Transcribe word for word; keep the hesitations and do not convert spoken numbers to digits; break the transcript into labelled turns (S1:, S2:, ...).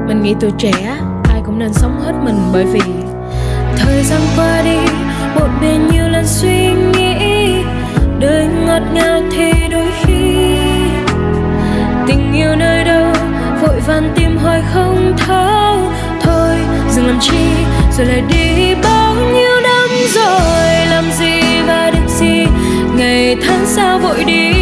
S1: Mình nghĩ tuổi trẻ ai cũng nên sống hết mình, bởi vì thời gian qua đi một bề nhiều lần suy nghĩ, đời ngọt ngào thì đôi khi tình yêu nơi đâu vội vàng tìm hoài không thấu. Thôi dừng làm chi rồi lại đi, bao nhiêu năm rồi làm gì và được gì, ngày tháng sao vội đi.